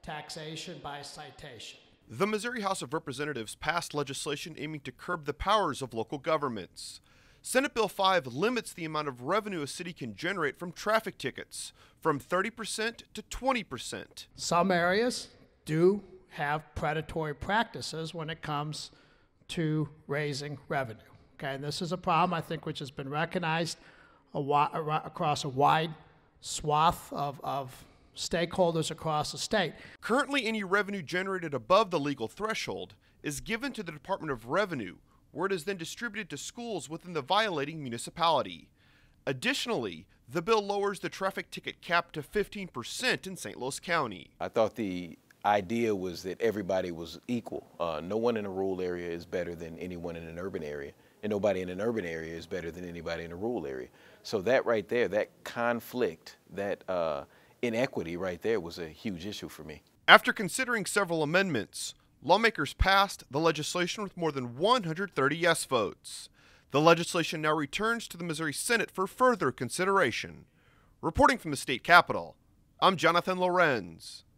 taxation by citation. The Missouri House of Representatives passed legislation aiming to curb the powers of local governments. Senate Bill 5 limits the amount of revenue a city can generate from traffic tickets from 30% to 20%. Some areas do have predatory practices when it comes to raising revenue. Okay, and this is a problem, I think, which has been recognized across a wide swath of stakeholders across the state. Currently, any revenue generated above the legal threshold is given to the Department of Revenue, where it is then distributed to schools within the violating municipality. Additionally, the bill lowers the traffic ticket cap to 15% in St. Louis County. I thought the idea was that everybody was equal. No one in a rural area is better than anyone in an urban area, and nobody in an urban area is better than anybody in a rural area. So that right there, that conflict, that inequity right there was a huge issue for me. After considering several amendments, lawmakers passed the legislation with more than 130 yes votes. The legislation now returns to the Missouri Senate for further consideration. Reporting from the state capitol, I'm Jonathan Lorenz.